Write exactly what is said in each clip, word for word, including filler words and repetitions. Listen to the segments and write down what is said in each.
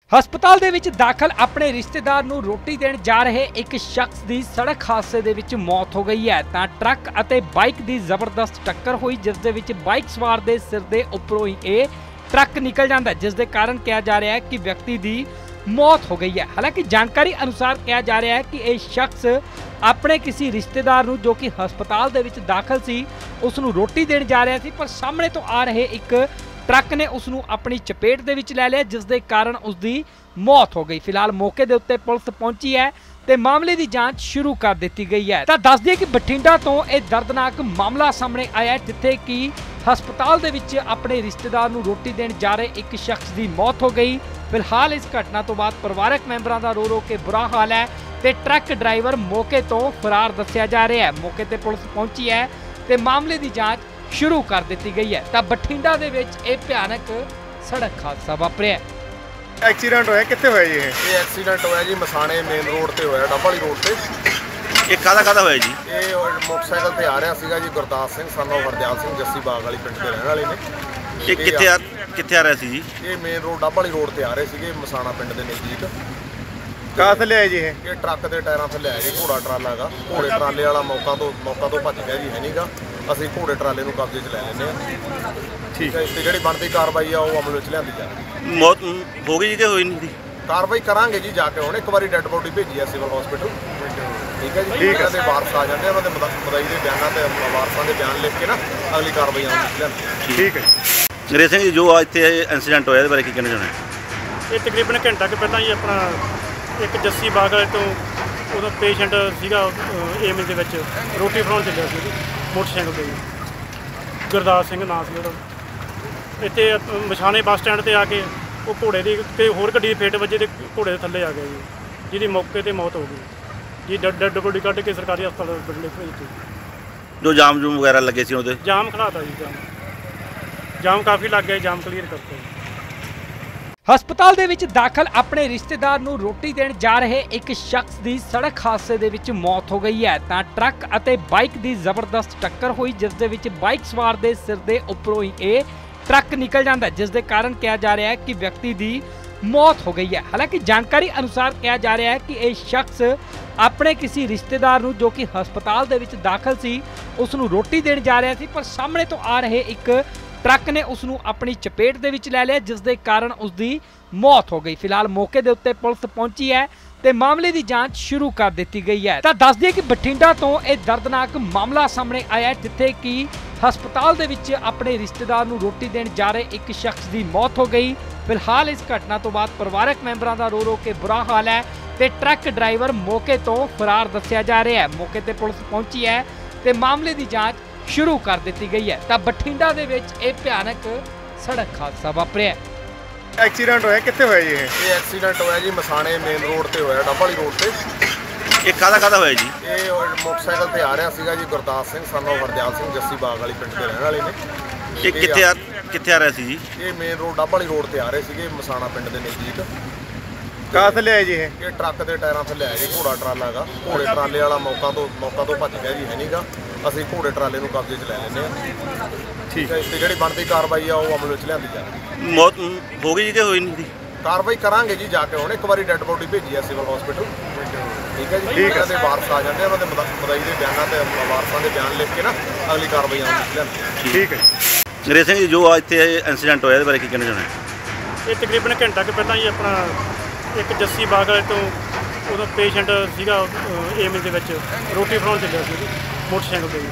ਹਸਪਤਾਲ ਦੇ ਵਿੱਚ ਦਾਖਲ ਆਪਣੇ ਰਿਸ਼ਤੇਦਾਰ ਨੂੰ ਰੋਟੀ ਦੇਣ ਜਾ ਰਹੇ ਇੱਕ ਸ਼ਖਸ ਦੀ ਸੜਕ ਹਾਦਸੇ ਦੇ ਵਿੱਚ ਮੌਤ ਹੋ ਗਈ ਹੈ ਤਾਂ ਟਰੱਕ ਅਤੇ ਬਾਈਕ ਦੀ ਜ਼ਬਰਦਸਤ ਟੱਕਰ ਹੋਈ, ਜਿਸ ਦੇ ਵਿੱਚ ਬਾਈਕ ਸਵਾਰ ਦੇ ਸਿਰ ਦੇ ਉੱਪਰੋਂ ਹੀ ਇਹ ਟਰੱਕ ਨਿਕਲ ਜਾਂਦਾ, ਜਿਸ ਦੇ ਕਾਰਨ ਕਿਹਾ ਜਾ ਰਿਹਾ ਹੈ ਕਿ ਵਿਅਕਤੀ ਦੀ ਮੌਤ ਹੋ ਗਈ ਹੈ। ਹਾਲਾਂਕਿ ਜਾਣਕਾਰੀ ਅਨੁਸਾਰ ਕਿਹਾ ਜਾ ਰਿਹਾ ਹੈ ਕਿ ਇਹ ਸ਼ਖਸ ਆਪਣੇ ਕਿਸੇ ਰਿਸ਼ਤੇਦਾਰ ਨੂੰ ਜੋ ਕਿ ਹਸਪਤਾਲ ਦੇ ਵਿੱਚ ਦਾਖਲ ਸੀ ਉਸ ਨੂੰ ਰੋਟੀ ਦੇਣ ਜਾ ਰਿਹਾ ਸੀ, ਪਰ ਸਾਹਮਣੇ ਤੋਂ ਆ ਰਹੇ ਇੱਕ ਟਰੱਕ ਨੇ ਉਸ ਨੂੰ ਆਪਣੀ ਚਪੇਟ ਦੇ ਵਿੱਚ ਲੈ ਲਿਆ, ਜਿਸ ਦੇ ਕਾਰਨ ਉਸ ਦੀ ਮੌਤ ਹੋ ਗਈ। ਫਿਲਹਾਲ ਮੌਕੇ ਦੇ ਉੱਤੇ ਪੁਲਿਸ ਪਹੁੰਚੀ ਹੈ ਤੇ ਮਾਮਲੇ ਦੀ ਜਾਂਚ ਸ਼ੁਰੂ ਕਰ ਦਿੱਤੀ ਗਈ ਹੈ। ਤਾਂ ਦੱਸ ਦਈਏ ਕਿ ਬਠਿੰਡਾ ਤੋਂ ਇਹ ਦਰਦਨਾਕ ਮਾਮਲਾ ਸਾਹਮਣੇ ਆਇਆ ਹੈ, ਜਿੱਥੇ ਕਿ ਹਸਪਤਾਲ ਦੇ ਵਿੱਚ ਆਪਣੇ ਰਿਸ਼ਤੇਦਾਰ ਨੂੰ ਰੋਟੀ ਦੇਣ ਜਾ ਰਹੇ ਇੱਕ ਸ਼ਖਸ ਦੀ ਮੌਤ ਹੋ ਗਈ। ਫਿਲਹਾਲ ਇਸ ਘਟਨਾ ਤੋਂ ਬਾਅਦ ਪਰਿਵਾਰਕ ਮੈਂਬਰਾਂ ਦਾ ਰੋ ਰੋ ਕੇ ਬੁਰਾ ਹਾਲ ਹੈ ਤੇ ਟਰੱਕ ਡਰਾਈਵਰ ਮੌਕੇ ਤੋਂ ਫਰਾਰ ਦੱਸਿਆ ਜਾ ਰਿਹਾ ਹੈ। ਮੌਕੇ ਤੇ ਪੁਲਿਸ ਪਹੁੰਚੀ ਹੈ ਤੇ ਮਾਮਲੇ ਦੀ ਜਾਂਚ ਸ਼ੁਰੂ ਕਰ ਦਿੱਤੀ ਗਈ ਹੈ। ਤਾਂ ਬਠਿੰਡਾ ਦੇ ਵਿੱਚ ਇਹ ਭਿਆਨਕ ਸੜਕ ਹਾਦਸਾ ਵਾਪਰਿਆ। ਐਕਸੀਡੈਂਟ ਹੋਇਆ ਕਿੱਥੇ ਹੋਇਆ ਜੀ? ਇਹ ਇਹ ਐਕਸੀਡੈਂਟ ਹੋਇਆ ਜੀ ਮਸਾਣੇ ਮੇਨ ਰੋਡ ਤੇ ਹੋਇਆ, ਡੱਬ ਵਾਲੀ ਰੋਡ ਤੇ। ਇਹ ਕਾਹਦਾ ਕਾਹਦਾ ਹੋਇਆ ਜੀ? ਇਹ ਮੋਟਰਸਾਈਕਲ ਤੇ ਆ ਰਿਹਾ ਸੀਗਾ ਜੀ ਗੁਰਦਾਸ ਸਿੰਘ ਸਾਨੂੰ ਵਰਦਿਆਲ ਸਿੰਘ ਜੱਸੀ ਬਾਗ ਵਾਲੀ ਪਿੰਡ ਦੇ ਰਹਿਣ ਵਾਲੇ ਨੇ। ਇਹ ਕਿੱਥੇ ਆ ਕਿੱਥੇ ਆ ਰਿਹਾ ਸੀ ਜੀ? ਇਹ ਮੇਨ ਰੋਡ ਡੱਬ ਵਾਲੀ ਰੋਡ ਤੇ ਆ ਰਹੇ ਸੀਗੇ ਮਸਾਣਾ ਪਿੰਡ ਦੇ ਨਜ਼ਦੀਕ। ਕਾਹ ਥੱਲੇ ਆਏ ਜੀ? ਇਹ ਇਹ ਟਰੱਕ ਦੇ ਟਾਇਰਾਂ ਥੱਲੇ ਆ ਜੀ, ਘੋੜਾ ਟਰਾਲਾ ਹੈਗਾ। ਘੋੜੇ ਟਰਾਲੇ ਵਾਲਾ ਮੌਕਾ ਤੋਂ ਮੌਕਾ ਤੋਂ ਭੱਜ ਗਿਆ ਜੀ, ਹੈ ਨਹੀਂਗਾ। ਅਸੀਂ ਘੋੜੇ ਟਰਾਲੇ ਨੂੰ ਕਬਜ਼ੇ 'ਚ ਲੈ ਲੈਂਦੇ ਹਾਂ। ਠੀਕ ਹੈ, ਤੇ ਜਿਹੜੀ ਬਣਦੀ ਕਾਰਵਾਈ ਆ ਉਹ ਅਮਲ ਵਿੱਚ ਲਿਆਂਦੀ ਜਾ ਰਹੀ। ਮੌਤ ਹੋ ਗਈ ਜੀ ਕਿ ਹੋਈ ਨਹੀਂ ਜੀ? ਕਾਰਵਾਈ ਕਰਾਂਗੇ ਜੀ ਜਾ ਕੇ। ਹੁਣ ਇੱਕ ਵਾਰੀ ਡੈੱਡ ਬੋਡੀ ਭੇਜੀ ਆ ਸਿਵਲ ਹਸਪੀਟਲ। ਠੀਕ ਹੈ ਜੀ, ਠੀਕ ਹੈ। ਤੇ ਵਾਰਸ ਆ ਜਾਂਦੇ ਉਹਨਾਂ ਦੇ ਮਦਈ ਦੇ ਬਿਆਨਾਂ ਤੇ ਵਾਰਸਾਂ ਦੇ ਬਿਆਨ ਲਿਖ ਕੇ ਨਾ ਅਗਲੀ ਕਾਰਵਾਈ ਅਮਲ ਵਿੱਚ ਲਿਆਂਦੀ। ਠੀਕ ਹੈ ਜੀ। ਨਰੇਸ਼ ਸਿੰਘ ਜੀ, ਜੋ ਆ ਇੱਥੇ ਇੰਸੀਡੈਂਟ ਹੋਇਆ ਇਹਦੇ ਬਾਰੇ ਕੀ ਕਹਿਣਾ ਚਾਹੁੰਦੇ? ਇਹ ਤਕਰੀਬਨ ਘੰਟਾ ਕੁ ਪਹਿਲਾਂ ਹੀ ਆਪਣਾ ਇੱਕ ਜੱਸੀ ਬਾਗ ਵਾਲੇ ਤੋਂ ਉਹਦਾ ਪੇਸ਼ੈਂਟ ਸੀਗਾ ਏਮ ਦੇ ਵਿੱਚ ਰੋਟੀ ਫੜਾਉਣ ਚੱਲਿਆ ਸੀ ਮੋਟਰਸਾਈਕਲ 'ਤੇ, ਗੁਰਦਾਸ ਸਿੰਘ ਨਾਂ ਸੀ ਉਹਦਾ। ਇੱਥੇ ਮਛਾਣੇ ਬੱਸ ਸਟੈਂਡ 'ਤੇ ਆ ਕੇ ਉਹ ਘੋੜੇ ਦੀ ਤੇ ਹੋਰ ਗੱਡੀ ਦੀ ਫੇਟ ਵੱਜੇ ਤੇ ਘੋੜੇ ਦੇ ਥੱਲੇ ਆ ਗਿਆ ਜੀ, ਜਿਹਦੀ ਮੌਕੇ 'ਤੇ ਮੌਤ ਹੋ ਗਈ ਜੀ। ਡੈਡ ਡੈਡ ਬੋਡੀ ਕੱਢ ਕੇ ਸਰਕਾਰੀ ਹਸਪਤਾਲ ਬਠਿੰਡੇ ਭੇਜੀ। ਜੋ ਜਾਮ ਜੂਮ ਵਗੈਰਾ ਲੱਗੇ ਸੀ ਉਹਦੇ? ਜਾਮ ਖੜਾਤਾ ਜੀ, ਜਾਮ ਜਾਮ ਕਾਫੀ ਲੱਗ ਗਿਆ, ਜਾਮ ਕਲੀਅਰ ਕਰਤਾ ਜੀ। ਹਸਪਤਾਲ ਦੇ ਵਿੱਚ ਦਾਖਲ ਆਪਣੇ ਰਿਸ਼ਤੇਦਾਰ ਨੂੰ ਰੋਟੀ ਦੇਣ ਜਾ ਰਹੇ ਇੱਕ ਸ਼ਖਸ ਦੀ ਸੜਕ ਹਾਦਸੇ ਦੇ ਵਿੱਚ ਮੌਤ ਹੋ ਗਈ ਹੈ ਤਾਂ ਟਰੱਕ ਅਤੇ ਬਾਈਕ ਦੀ ਜ਼ਬਰਦਸਤ ਟੱਕਰ ਹੋਈ, ਜਿਸ ਦੇ ਵਿੱਚ ਬਾਈਕ ਸਵਾਰ ਦੇ ਸਿਰ ਦੇ ਉੱਪਰੋਂ ਹੀ ਇਹ ਟਰੱਕ ਨਿਕਲ ਜਾਂਦਾ, ਜਿਸ ਦੇ ਕਾਰਨ ਕਿਹਾ ਜਾ ਰਿਹਾ ਹੈ ਕਿ ਵਿਅਕਤੀ ਦੀ ਮੌਤ ਹੋ ਗਈ ਹੈ। ਹਾਲਾਂਕਿ ਜਾਣਕਾਰੀ ਅਨੁਸਾਰ ਕਿਹਾ ਜਾ ਰਿਹਾ ਹੈ ਕਿ ਇਹ ਸ਼ਖਸ ਆਪਣੇ ਕਿਸੇ ਰਿਸ਼ਤੇਦਾਰ ਨੂੰ ਜੋ ਕਿ ਹਸਪਤਾਲ ਦੇ ਵਿੱਚ ਦਾਖਲ ਸੀ ਉਸ ਨੂੰ ਰੋਟੀ ਦੇਣ ਜਾ ਰਿਹਾ ਸੀ, ਪਰ ਸਾਹਮਣੇ ਤੋਂ ਆ ਰਹੇ ਇੱਕ ਟਰੱਕ ਨੇ ਉਸ ਨੂੰ ਆਪਣੀ ਚਪੇਟ ਦੇ ਵਿੱਚ ਲੈ ਲਿਆ, ਜਿਸ ਦੇ ਕਾਰਨ ਉਸ ਦੀ ਮੌਤ ਹੋ ਗਈ। ਫਿਲਹਾਲ ਮੌਕੇ ਦੇ ਉੱਤੇ ਪੁਲਿਸ ਪਹੁੰਚੀ ਹੈ ਤੇ ਮਾਮਲੇ ਦੀ ਜਾਂਚ ਸ਼ੁਰੂ ਕਰ ਦਿੱਤੀ ਗਈ ਹੈ। ਤਾਂ ਦੱਸ ਦਈਏ ਕਿ ਬਠਿੰਡਾ ਤੋਂ ਇਹ ਦਰਦਨਾਕ ਮਾਮਲਾ ਸਾਹਮਣੇ ਆਇਆ ਹੈ, ਜਿੱਥੇ ਕਿ ਹਸਪਤਾਲ ਦੇ ਵਿੱਚ ਆਪਣੇ ਰਿਸ਼ਤੇਦਾਰ ਨੂੰ ਰੋਟੀ ਦੇਣ ਜਾ ਰਹੇ ਇੱਕ ਸ਼ਖਸ ਦੀ ਮੌਤ ਹੋ ਗਈ। ਫਿਲਹਾਲ ਇਸ ਘਟਨਾ ਤੋਂ ਬਾਅਦ ਪਰਿਵਾਰਕ ਮੈਂਬਰਾਂ ਦਾ ਰੋ ਰੋ ਕੇ ਬੁਰਾ ਹਾਲ ਹੈ ਤੇ ਟਰੱਕ ਡਰਾਈਵਰ ਮੌਕੇ ਤੋਂ ਫਰਾਰ ਦੱਸਿਆ ਜਾ ਰਿਹਾ ਹੈ। ਮੌਕੇ ਤੇ ਪੁਲਿਸ ਪਹੁੰਚੀ ਹੈ ਤੇ ਮਾਮਲੇ ਦੀ ਜਾਂਚ ਸ਼ੁਰੂ ਕਰ ਦਿੱਤੀ ਗਈ ਹੈ। ਤਾਂ ਬਠਿੰਡਾ ਦੇ ਵਿੱਚ ਇਹ ਭਿਆਨਕ ਸੜਕ ਹਾਦਸਾ ਵਾਪਰਿਆ। ਐਕਸੀਡੈਂਟ ਹੋਇਆ ਕਿੱਥੇ ਹੋਇਆ ਜੀ? ਇਹ ਇਹ ਐਕਸੀਡੈਂਟ ਹੋਇਆ ਜੀ ਮਸਾਣੇ ਮੇਨ ਰੋਡ ਤੇ ਹੋਇਆ, ਡੱਬ ਵਾਲੀ ਰੋਡ ਤੇ। ਇਹ ਕਾਹਦਾ ਕਾਹਦਾ ਹੋਇਆ ਜੀ? ਇਹ ਮੋਟਰਸਾਈਕਲ ਤੇ ਆ ਰਿਹਾ ਸੀਗਾ ਜੀ ਗੁਰਦਾਸ ਸਿੰਘ ਸਾਨੂੰ ਵਰਦਿਆਲ ਸਿੰਘ ਜੱਸੀ ਬਾਗ ਵਾਲੀ ਪਿੰਡ ਦੇ ਰਹਿਣ ਵਾਲੇ ਨੇ। ਇਹ ਕਿੱਥੇ ਆ ਕਿੱਥੇ ਆ ਰਿਹਾ ਸੀ ਜੀ? ਇਹ ਮੇਨ ਰੋਡ ਡੱਬ ਵਾਲੀ ਰੋਡ ਤੇ ਆ ਰਹੇ ਸੀਗੇ ਮਸਾਣਾ ਪਿੰਡ ਦੇ ਨਜ਼ਦੀਕ। ਕਾਹ ਥੱਲੇ ਆਏ ਜੀ? ਇਹ ਇਹ ਟਰੱਕ ਦੇ ਟਾਇਰਾਂ ਥੱਲੇ ਆ ਜੀ, ਘੋੜਾ ਟਰਾਲਾ ਹੈਗਾ। ਘੋੜੇ ਟਰਾਲੇ ਵਾਲਾ ਮੌਕਾ ਤੋਂ ਮੌਕਾ ਤੋਂ ਭੱਜ ਗਿਆ ਜੀ, ਹੈ ਨਹੀਂਗਾ। ਅਸੀਂ ਘੋੜੇ ਟਰਾਲੇ ਨੂੰ ਕਬਜ਼ੇ 'ਚ ਲੈ ਲੈਂਦੇ ਹਾਂ। ਠੀਕ ਹੈ, ਤੇ ਜਿਹੜੀ ਬਣਦੀ ਕਾਰਵਾਈ ਆ ਉਹ ਅਮਲ ਵਿੱਚ ਲਿਆਂਦੀ ਜਾ ਰਹੀ। ਮੌਤ ਹੋ ਗਈ ਜੀ ਕਿ ਹੋਈ ਨਹੀਂ ਜੀ? ਕਾਰਵਾਈ ਕਰਾਂਗੇ ਜੀ ਜਾ ਕੇ। ਹੁਣ ਇੱਕ ਵਾਰੀ ਡੈੱਡ ਬੋਡੀ ਭੇਜੀ ਆ ਸਿਵਲ ਹਸਪੀਟਲ। ਠੀਕ ਹੈ ਜੀ, ਠੀਕ ਹੈ। ਤੇ ਵਾਰਸ ਆ ਜਾਂਦੇ ਉਹਨਾਂ ਦੇ ਮਦਈ ਦੇ ਬਿਆਨਾਂ ਤੇ ਵਾਰਸਾਂ ਦੇ ਬਿਆਨ ਲਿਖ ਕੇ ਨਾ ਅਗਲੀ ਕਾਰਵਾਈ ਅਮਲ ਵਿੱਚ ਲਿਆਂਦੀ। ਠੀਕ ਹੈ ਜੀ। ਨਰੇਸ਼ ਸਿੰਘ ਜੀ, ਜੋ ਆ ਇੱਥੇ ਇੰਸੀਡੈਂਟ ਹੋਇਆ ਇਹਦੇ ਬਾਰੇ ਕੀ ਕਹਿਣਾ ਚਾਹੁੰਦੇ? ਇਹ ਤਕਰੀਬਨ ਘੰਟਾ ਕੁ ਪਹਿਲਾਂ ਹੀ ਆਪਣਾ ਇੱਕ ਜੱਸੀ ਬਾਗ ਵਾਲੇ ਤੋਂ ਉਹਦਾ ਪੇਸ਼ੈਂਟ ਸੀਗਾ ਏਮ ਦੇ ਵਿੱਚ ਰੋਟੀ ਫੜਾਉਣ ਚੱਲਿਆ ਸੀ ਮੋਟਰਸਾਈਕਲ 'ਤੇ,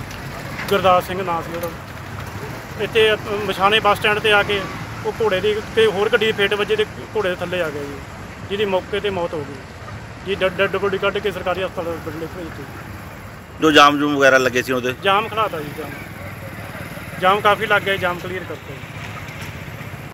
ਗੁਰਦਾਸ ਸਿੰਘ ਨਾਂ ਸੀ ਉਹਦਾ। ਇੱਥੇ ਮਛਾਣੇ ਬੱਸ ਸਟੈਂਡ 'ਤੇ ਆ ਕੇ ਉਹ ਘੋੜੇ ਦੀ ਤੇ ਹੋਰ ਗੱਡੀ ਦੀ ਫੇਟ ਵੱਜੇ ਤੇ ਘੋੜੇ ਦੇ ਥੱਲੇ ਆ ਗਿਆ ਜੀ, ਜਿਹਦੀ ਮੌਕੇ 'ਤੇ ਮੌਤ ਹੋ ਗਈ ਜੀ। ਡੈਡ ਡੈਡ ਬੋਡੀ ਕੱਢ ਕੇ ਸਰਕਾਰੀ ਹਸਪਤਾਲ ਬਠਿੰਡੇ ਭੇਜੀ। ਜੋ ਜਾਮ ਜੂਮ ਵਗੈਰਾ ਲੱਗੇ ਸੀ ਉਹਦੇ? ਜਾਮ ਖੜਾਤਾ ਜੀ, ਜਾਮ ਜਾਮ ਕਾਫੀ ਲੱਗ ਗਿਆ, ਜਾਮ ਕਲੀਅਰ ਕਰਤਾ ਜੀ।